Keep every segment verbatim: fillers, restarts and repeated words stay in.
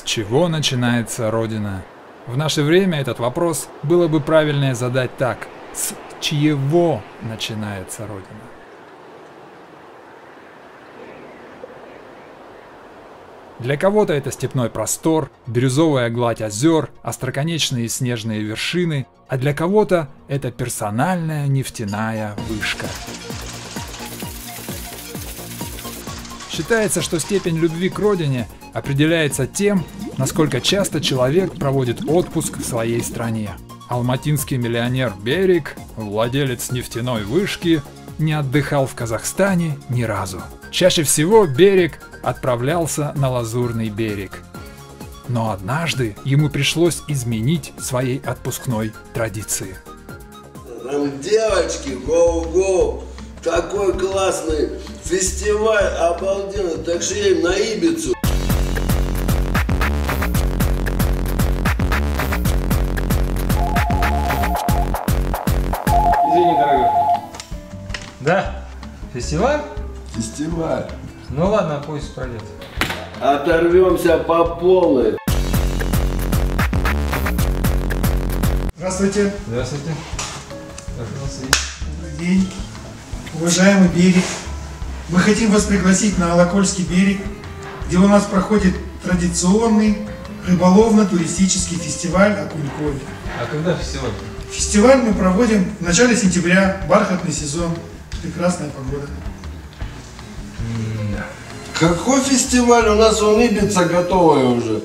чего начинается Родина? В наше время этот вопрос было бы правильнее задать так: с чьего начинается Родина? Для кого-то это степной простор, бирюзовая гладь озер, остроконечные снежные вершины, а для кого-то это персональная нефтяная вышка. Считается, что степень любви к родине определяется тем, насколько часто человек проводит отпуск в своей стране. Алматинский миллионер Берик, владелец нефтяной вышки, не отдыхал в Казахстане ни разу. Чаще всего Берик отправлялся на Лазурный берег. Но однажды ему пришлось изменить своей отпускной традиции. Там девочки, гоу-гоу, такой классный фестиваль, обалденный, так что я им на Ибицу. Извини, дорогой. Да? Фестиваль? Фестиваль. Ну ладно, пусть пройдет. Оторвемся по полной. Здравствуйте. Здравствуйте. Пожалуйста. Добрый день. Уважаемый берег. Мы хотим вас пригласить на Алакольский берег, где у нас проходит традиционный рыболовно-туристический фестиваль Окунь-Коль. А когда фестиваль? Фестиваль мы проводим в начале сентября, бархатный сезон, прекрасная погода. М-да. Какой фестиваль? У нас вон Ибица готовая уже.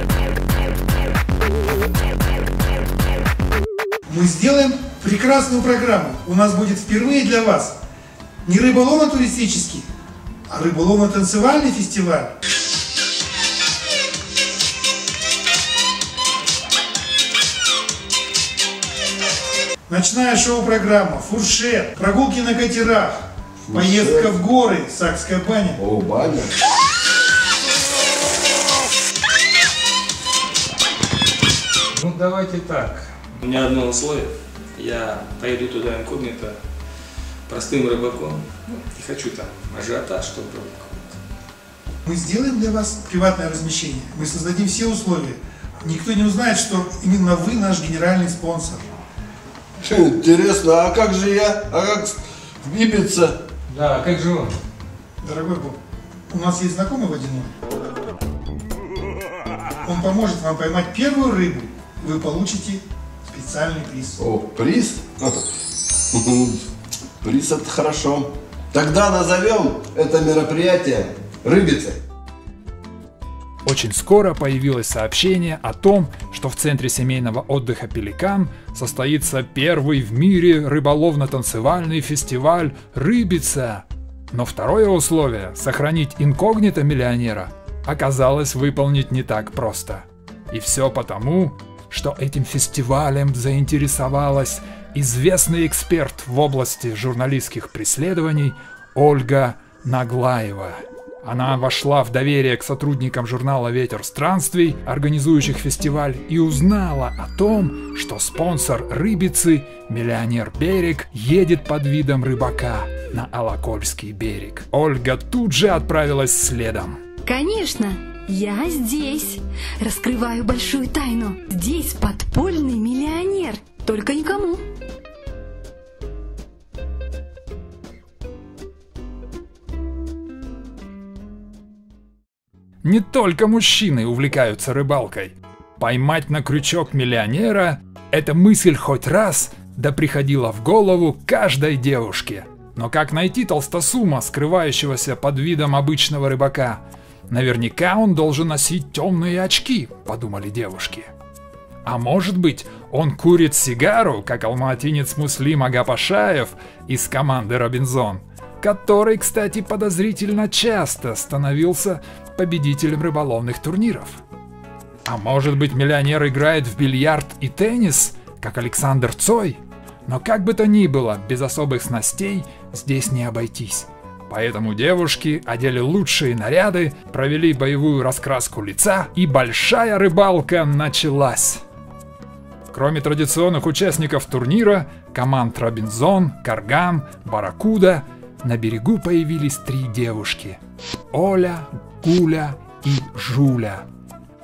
Мы сделаем прекрасную программу. У нас будет впервые для вас не рыболовно-туристический, а рыболовно-танцевальный фестиваль. Ночная шоу-программа, фуршет, прогулки на катерах, фуршет, поездка в горы, Сакская баня. О, баня. Ну давайте так. У меня одно условие. Я поеду туда инкогнито простым рыбаком. Ну, не хочу там ажиотаж, чтобы был какой-то. Мы сделаем для вас приватное размещение. Мы создадим все условия. Никто не узнает, что именно вы наш генеральный спонсор. Интересно, а как же я? А как в Ибице? Да, а как же он? Дорогой Боб, у нас есть знакомый водяной. Он поможет вам поймать первую рыбу. Вы получите специальный приз. О, приз? Приз — это хорошо. Тогда назовем это мероприятие рыбицей. Очень скоро появилось сообщение о том, что в центре семейного отдыха «Пеликан» состоится первый в мире рыболовно-танцевальный фестиваль «Рыбица». Но второе условие — сохранить инкогнито миллионера — оказалось выполнить не так просто. И все потому, что этим фестивалем заинтересовалась известный эксперт в области журналистских преследований Ольга Наглаева. Она вошла в доверие к сотрудникам журнала «Ветер странствий», организующих фестиваль, и узнала о том, что спонсор «Рыбицы», миллионер Берик, едет под видом рыбака на Алакольский берег. Ольга тут же отправилась следом. Конечно, я здесь. Раскрываю большую тайну. Здесь подпольный миллионер. Только никому. Не только мужчины увлекаются рыбалкой. Поймать на крючок миллионера – эта мысль хоть раз да приходила в голову каждой девушке. Но как найти толстосума, скрывающегося под видом обычного рыбака? Наверняка он должен носить темные очки, подумали девушки. А может быть, он курит сигару, как алматинец Муслим Агапашаев из команды «Робинзон», который, кстати, подозрительно часто становился победителем рыболовных турниров. А может быть, миллионер играет в бильярд и теннис, как Александр Цой? Но как бы то ни было, без особых снастей здесь не обойтись. Поэтому девушки одели лучшие наряды, провели боевую раскраску лица, и большая рыбалка началась. Кроме традиционных участников турнира, команд «Робинзон», «Карган», «Барракуда», на берегу появились три девушки – Оля, Гуля и Жуля.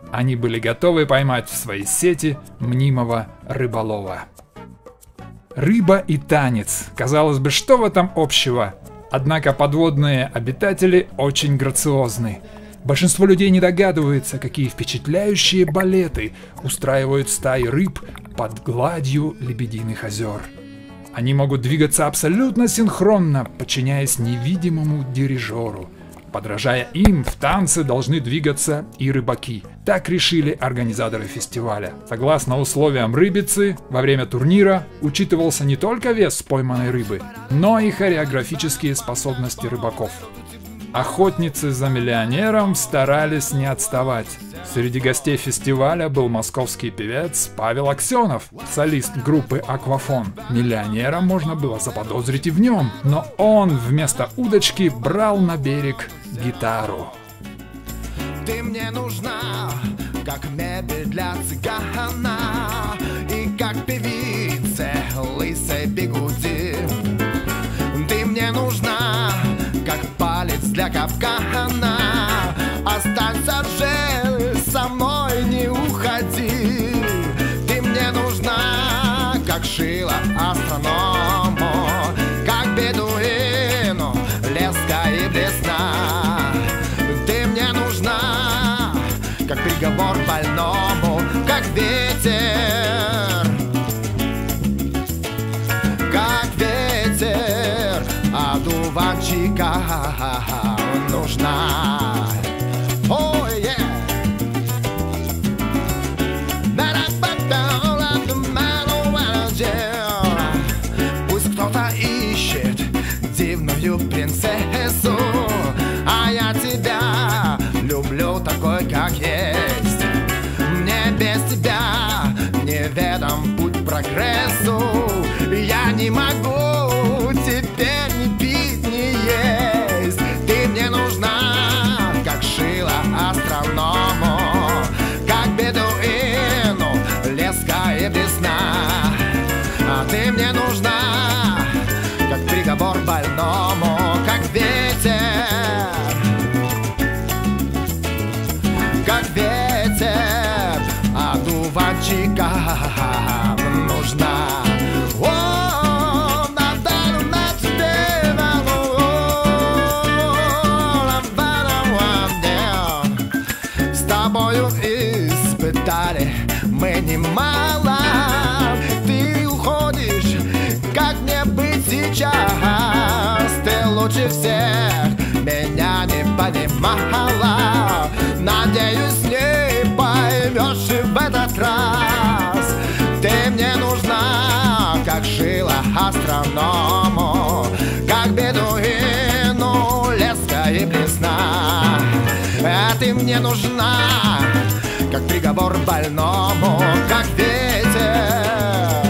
Они были готовы поймать в свои сети мнимого рыболова. Рыба и танец. Казалось бы, что в этом общего? Однако подводные обитатели очень грациозны. Большинство людей не догадывается, какие впечатляющие балеты устраивают стаи рыб под гладью Лебединых озер. Они могут двигаться абсолютно синхронно, подчиняясь невидимому дирижеру. Подражая им, в танце должны двигаться и рыбаки. Так решили организаторы фестиваля. Согласно условиям рыбицы, во время турнира учитывался не только вес пойманной рыбы, но и хореографические способности рыбаков. Охотницы за миллионером старались не отставать. Среди гостей фестиваля был московский певец Павел Аксенов, солист группы «Аквафон». Миллионера можно было заподозрить и в нем, но он вместо удочки брал на берег гитару. Ты мне нужна, как мебель для цыгана, и как певице лысой бигуди. Ты мне нужна, как палец для капкана. Останься же со мной, не уходи. Ты мне нужна, как шило астроному, как бедуину леска и блесна. Ты мне нужна, как приговор больному, как ветер, как ветер, одуванчика нужна. Oh, yeah. Пусть кто-то ищет дивную принцессу, а я тебя люблю такой, как есть. Мне без тебя неведом путь к прогрессу. Я не могу теперь ни пить, ни есть. Ты мне нужна, как шило астроному, как бедуину леска и блесна. А ты мне нужна, как приговор больному, как ветер, как ветер, одуванчика нужна. С тобою испытали мы немало. Ты уходишь, как мне быть сейчас? Ты лучше всех меня не понимала. Надеюсь, не поймешь и в этот раз. Ты мне нужна, как шило астроному, как бедуину леска и блесна. А ты мне нужна, как приговор больному, как ветер,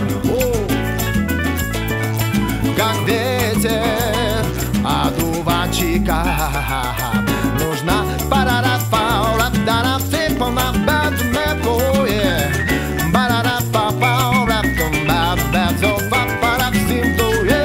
как ветер, одуванчика нужна. Парара-паура, дара-фипона, бэд-мэпуе, барара-па-паура, тумба-бэд-зо-па-пара-симтуе.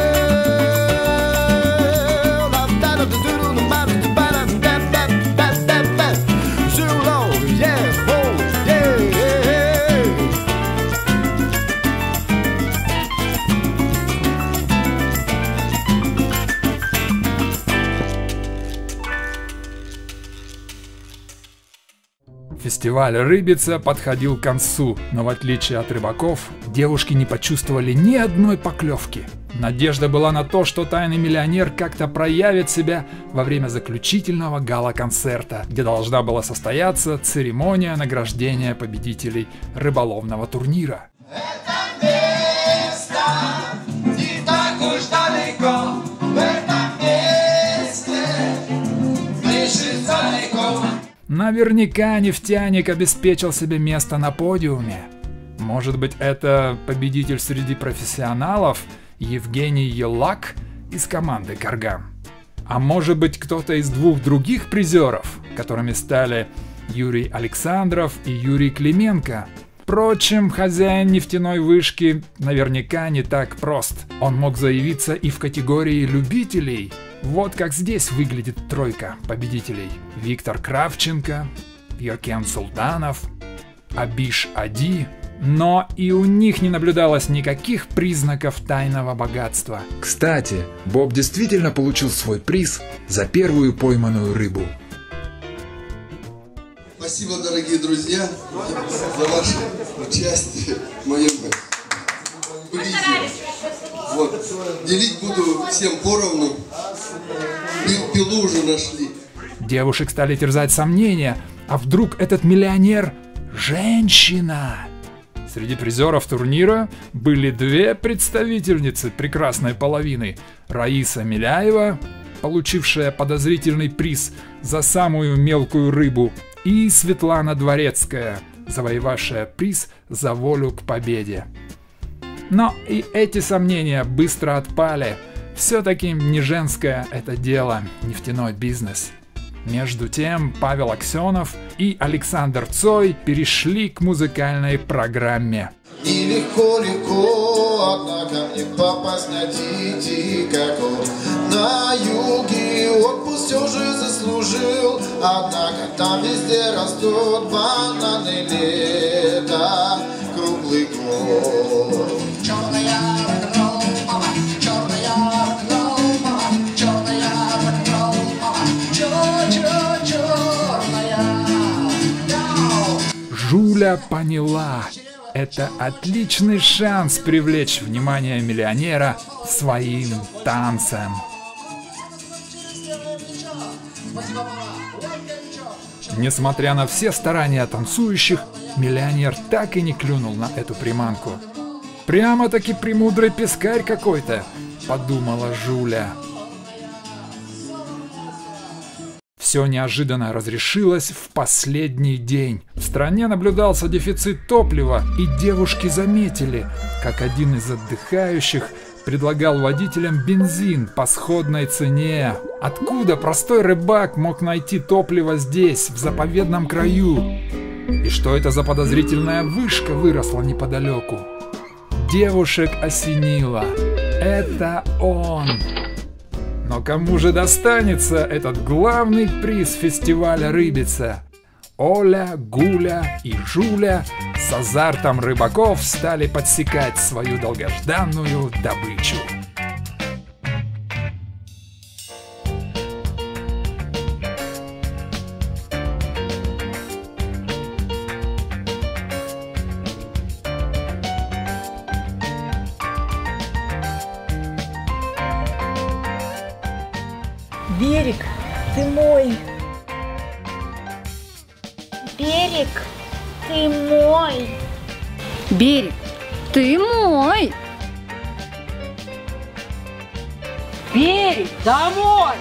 Фестиваль «Рыбица» подходил к концу, но в отличие от рыбаков, девушки не почувствовали ни одной поклевки. Надежда была на то, что тайный миллионер как-то проявит себя во время заключительного гала-концерта, где должна была состояться церемония награждения победителей рыболовного турнира. Это место не так уж далеко, в этом месте ближе далеко. Наверняка нефтяник обеспечил себе место на подиуме. Может быть, это победитель среди профессионалов Евгений Елак из команды «Карган». А может быть, кто-то из двух других призеров, которыми стали Юрий Александров и Юрий Клименко. Впрочем, хозяин нефтяной вышки наверняка не так прост. Он мог заявиться и в категории любителей. Вот как здесь выглядит тройка победителей. Виктор Кравченко, Йокен Султанов, Абиш Ади, но и у них не наблюдалось никаких признаков тайного богатства. Кстати, Боб действительно получил свой приз за первую пойманную рыбу. Спасибо, дорогие друзья, за ваше участие в моем призе. Вот. Делить буду всем поровну. Пилу уже нашли. Девушек стали терзать сомнения, а вдруг этот миллионер – женщина? Среди призеров турнира были две представительницы прекрасной половины. Раиса Миляева, получившая подозрительный приз за самую мелкую рыбу, и Светлана Дворецкая, завоевавшая приз за волю к победе. Но и эти сомнения быстро отпали. Все-таки не женское это дело, нефтяной бизнес. Между тем Павел Аксенов и Александр Цой перешли к музыкальной программе. Нелегко, легко, однако мне попасть на дикако. На юге отпуск все же заслужил, однако там везде растут бананы, лето круглый год. Черная рок-н-ролл, мама, черная рок-н-ролл, мама, черная рок-н-ролл, мама, чё-чё-чёрная. Жуля поняла. Это отличный шанс привлечь внимание миллионера своим танцем. Несмотря на все старания танцующих, миллионер так и не клюнул на эту приманку. «Прямо-таки премудрый пескарь какой-то», — подумала Жуля. Все неожиданно разрешилось в последний день. В стране наблюдался дефицит топлива, и девушки заметили, как один из отдыхающих предлагал водителям бензин по сходной цене. Откуда простой рыбак мог найти топливо здесь, в заповедном краю? И что это за подозрительная вышка выросла неподалеку? Девушек осенило. Это он. Но кому же достанется этот главный приз фестиваля «Рыбица»? Оля, Гуля и Жуля с азартом рыбаков стали подсекать свою долгожданную добычу. Берег, ты мой. Берег, ты мой. Берег, ты мой. Берег, домой.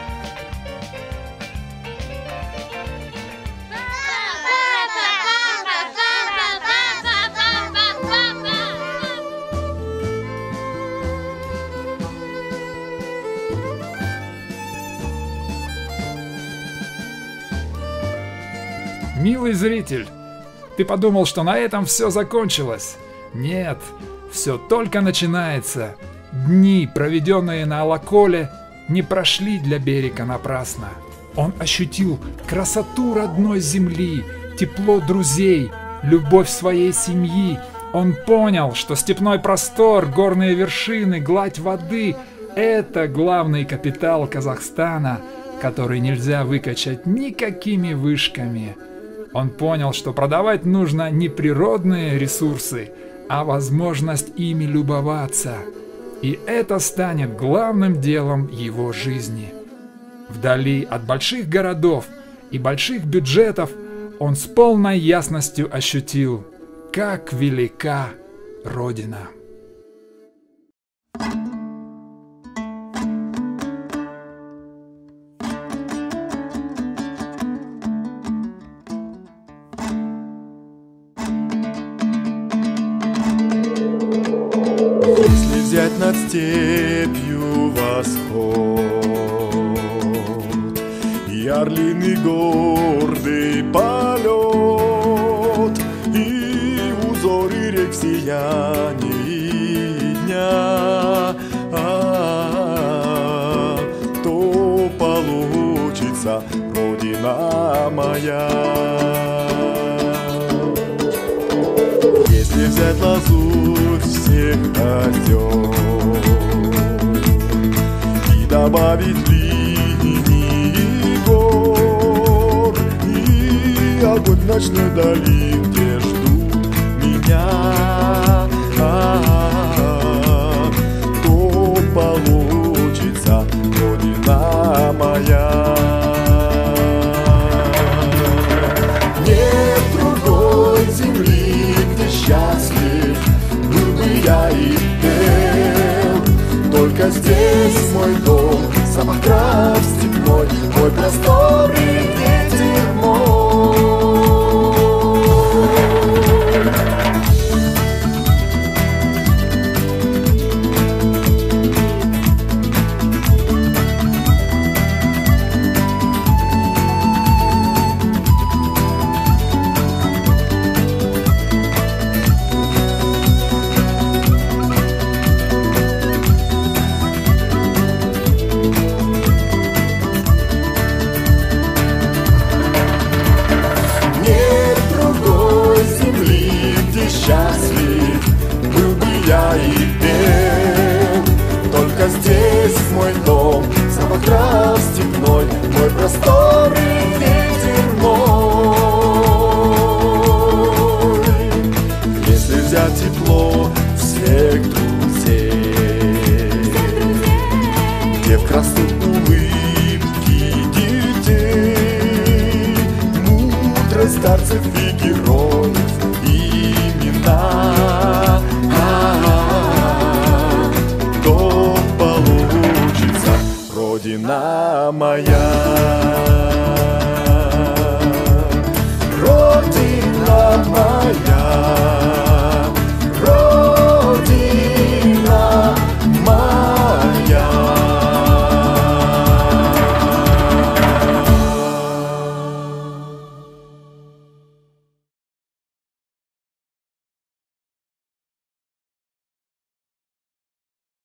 Милый зритель, ты подумал, что на этом все закончилось? Нет, все только начинается. Дни, проведенные на Алаколе, не прошли для Берега напрасно. Он ощутил красоту родной земли, тепло друзей, любовь своей семьи. Он понял, что степной простор, горные вершины, гладь воды – это главный капитал Казахстана, который нельзя выкачать никакими вышками. Он понял, что продавать нужно не природные ресурсы, а возможность ими любоваться. И это станет главным делом его жизни. Вдали от больших городов и больших бюджетов он с полной ясностью ощутил, как велика Родина. Если взять над степью восход и орлиный гордый полет, и узоры рек сияние дня, а, то получится Родина моя. Если взять лазурь всех озер и добавить линии гор и огонь ночной дали, где ждут меня, а-а-а, то получится Родина моя. Нет другой земли, где счастлив был бы я и пел. Только здесь мой дом, запах трав степной, мой простор и ветер мой. Счастлив был бы я и пел. Только здесь мой дом, запах трав степной, мой простор и ветер мой. Если взять тепло всех друзей, где в красной улыбке детей, мудрость старцев и героев, а-а-а, то получится Родина моя. Родина моя.